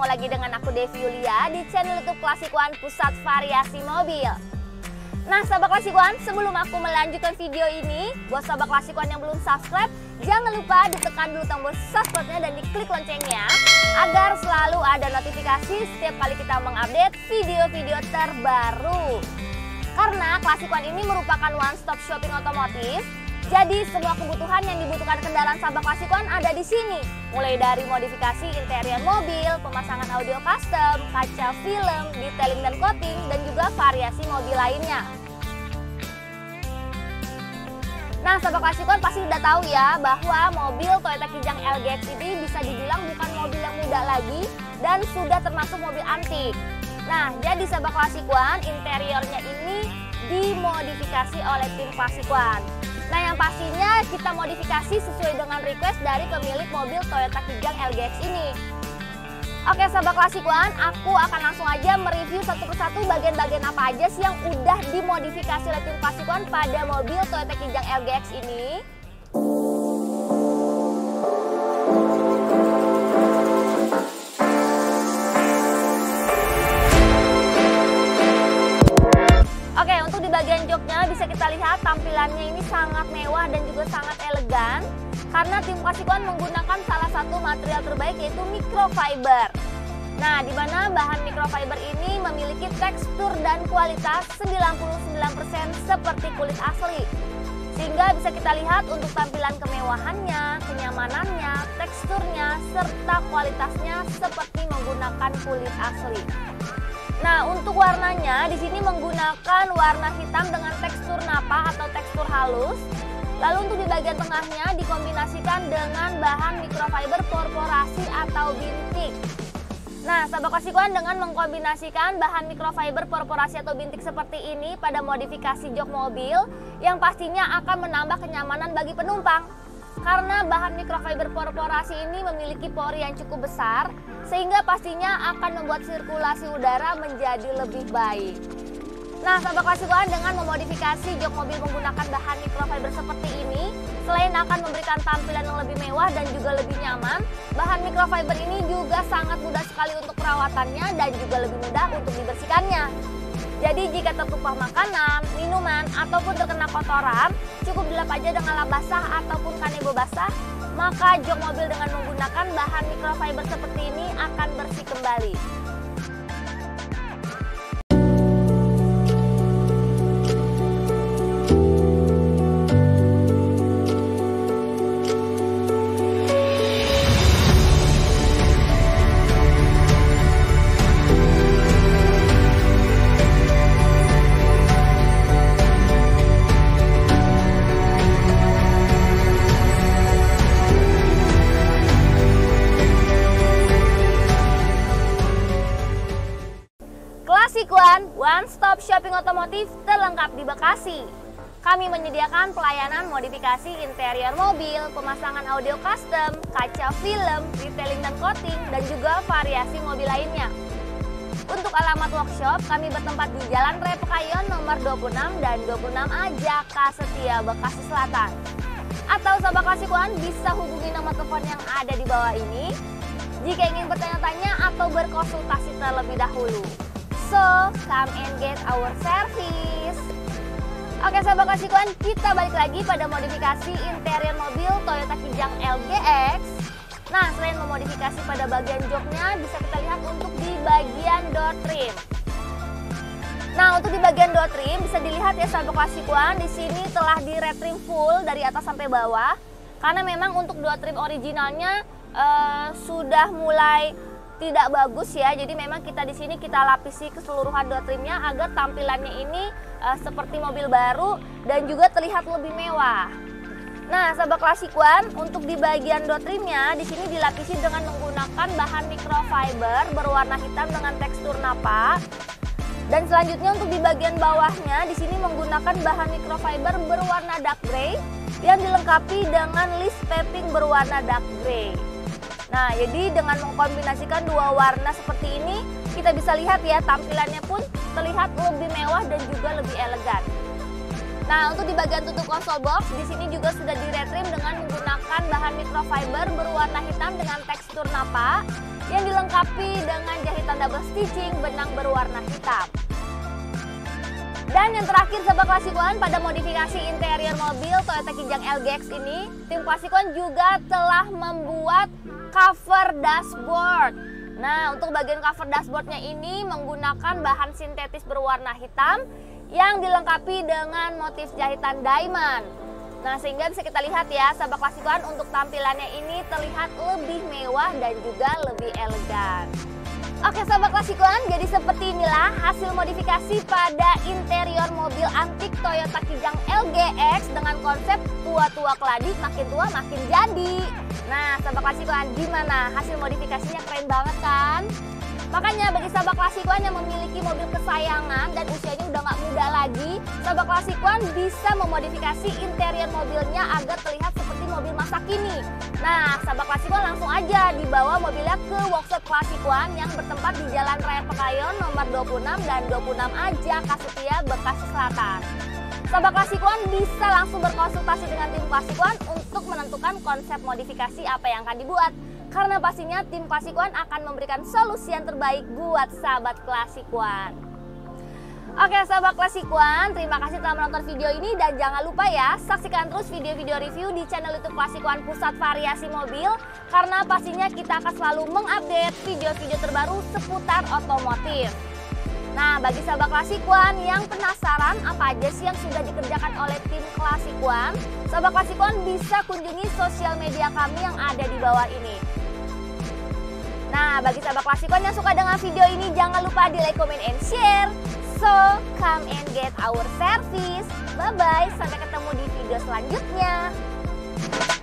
lagi dengan aku Devi Yulia di channel YouTube Classic One Pusat Variasi Mobil. Nah sahabat Classic One, sebelum aku melanjutkan video ini, buat sahabat Classic One yang belum subscribe, jangan lupa ditekan dulu tombol subscribe-nya dan diklik loncengnya agar selalu ada notifikasi setiap kali kita mengupdate video-video terbaru. Karena Classic One ini merupakan one stop shopping otomotif. Jadi semua kebutuhan yang dibutuhkan kendaraan sahabat Classic One ada di sini. Mulai dari modifikasi interior mobil, pemasangan audio custom, kaca film, detailing dan coating, dan juga variasi mobil lainnya. Nah sahabat Classic One pasti udah tahu ya bahwa mobil Toyota Kijang LGX ini bisa dibilang bukan mobil yang muda lagi dan sudah termasuk mobil antik. Nah jadi sahabat Classic One, interiornya ini dimodifikasi oleh tim Classic One. Nah yang pastinya kita modifikasi sesuai dengan request dari pemilik mobil Toyota Kijang LGX ini. Oke sahabat Classic One, aku akan langsung aja mereview satu persatu bagian-bagian apa aja sih yang udah dimodifikasi oleh tim Classic One pada mobil Toyota Kijang LGX ini. Oke, untuk di bagian joknya bisa kita lihat tampilannya ini sangat mewah dan juga sangat elegan karena tim Classic One menggunakan salah satu material terbaik yaitu microfiber. Nah, di mana bahan microfiber ini memiliki tekstur dan kualitas 99% seperti kulit asli. Sehingga bisa kita lihat untuk tampilan kemewahannya, kenyamanannya, teksturnya, serta kualitasnya seperti menggunakan kulit asli. Nah, untuk warnanya di sini menggunakan warna hitam dengan tekstur napa atau tekstur halus. Lalu untuk di bagian tengahnya dikombinasikan dengan bahan microfiber korporasi atau bintik. Nah, sahabat Classic One dengan mengkombinasikan bahan microfiber korporasi atau bintik seperti ini pada modifikasi jok mobil yang pastinya akan menambah kenyamanan bagi penumpang. Karena bahan microfiber korporasi ini memiliki pori yang cukup besar sehingga pastinya akan membuat sirkulasi udara menjadi lebih baik. Nah sahabat Classic One, dengan memodifikasi jok mobil menggunakan bahan microfiber seperti ini, selain akan memberikan tampilan yang lebih mewah dan juga lebih nyaman, bahan microfiber ini juga sangat mudah sekali untuk perawatannya dan juga lebih mudah untuk dibersihkannya. Jadi jika tertumpah makanan, minuman, ataupun terkena kotoran, cukup dilap aja dengan lap basah ataupun kanebo basah, maka jok mobil dengan menggunakan bahan microfiber seperti ini akan bersih kembali. Classic One stop shopping otomotif terlengkap di Bekasi. Kami menyediakan pelayanan modifikasi interior mobil, pemasangan audio custom, kaca film, detailing dan coating, dan juga variasi mobil lainnya. Untuk alamat workshop, kami bertempat di Jalan Raya Pekayon nomor 26 dan 26A Jaka Setia, Bekasi Selatan. Atau sahabat Classic One bisa hubungi nomor telepon yang ada di bawah ini jika ingin bertanya-tanya atau berkonsultasi terlebih dahulu. So, come and get our service. Oke sahabat Classic One, kita balik lagi pada modifikasi interior mobil Toyota Kijang LGX. Nah, selain memodifikasi pada bagian joknya, bisa kita lihat untuk di bagian door trim. Nah, untuk di bagian door trim bisa dilihat ya sahabat Classic One, di sini telah di retrim full dari atas sampai bawah. Karena memang untuk door trim originalnya sudah mulai tidak bagus ya, jadi memang kita di sini kita lapisi keseluruhan door trimnya agar tampilannya ini seperti mobil baru dan juga terlihat lebih mewah. Nah, sahabat Classic One, untuk di bagian door trimnya di sini dilapisi dengan menggunakan bahan microfiber berwarna hitam dengan tekstur napa. Dan selanjutnya untuk di bagian bawahnya di sini menggunakan bahan microfiber berwarna dark gray yang dilengkapi dengan list paving berwarna dark gray. Nah, jadi dengan mengkombinasikan dua warna seperti ini, kita bisa lihat ya tampilannya pun terlihat lebih mewah dan juga lebih elegan. Nah, untuk di bagian tutup konsol box, di sini juga sudah diretrim dengan menggunakan bahan microfiber berwarna hitam dengan tekstur napa. yang dilengkapi dengan jahitan double stitching benang berwarna hitam. Dan yang terakhir sahabat Klasik1, pada modifikasi interior mobil Toyota Kijang LGX ini, tim Klasik1 juga telah membuat cover dashboard. Nah, untuk bagian cover dashboardnya ini menggunakan bahan sintetis berwarna hitam yang dilengkapi dengan motif jahitan diamond. Nah, sehingga bisa kita lihat ya sahabat Klasik1, untuk tampilannya ini terlihat lebih mewah dan juga lebih elegan. Oke sahabat Klasik1, jadi seperti inilah hasil modifikasi pada interior mobil antik Toyota Kijang LGX dengan konsep tua-tua keladi, makin tua makin jadi. Nah sahabat Klasik1, gimana? Hasil modifikasinya keren banget kan? Makanya bagi sahabat Klasik1 yang memiliki mobil kesayangan dan usianya udah gak muda lagi, sahabat Klasik1 bisa memodifikasi interior mobilnya agar terlihat seperti mobil masa kini. Nah, sahabat Klasik1 langsung aja dibawa mobilnya ke workshop Klasik1 yang bertempat di Jalan Raya Pekayon nomor 26 dan 26A Jakasetia, Bekasi Selatan. Sahabat Klasik1 bisa langsung berkonsultasi dengan tim Klasik1 untuk menentukan konsep modifikasi apa yang akan dibuat. Karena pastinya tim Klasik1 akan memberikan solusi yang terbaik buat sahabat Klasik1. Oke sahabat Klasik1, terima kasih telah menonton video ini dan jangan lupa ya saksikan terus video-video review di channel YouTube Klasik1 Pusat Variasi Mobil, karena pastinya kita akan selalu mengupdate video-video terbaru seputar otomotif. Nah, bagi sahabat Klasik1 yang penasaran apa aja sih yang sudah dikerjakan oleh tim Klasik1, sahabat Klasik1 bisa kunjungi sosial media kami yang ada di bawah ini. Nah, bagi sahabat Klasik1 yang suka dengan video ini, jangan lupa di like, comment, and share. So, come and get our service. Bye-bye, sampai ketemu di video selanjutnya.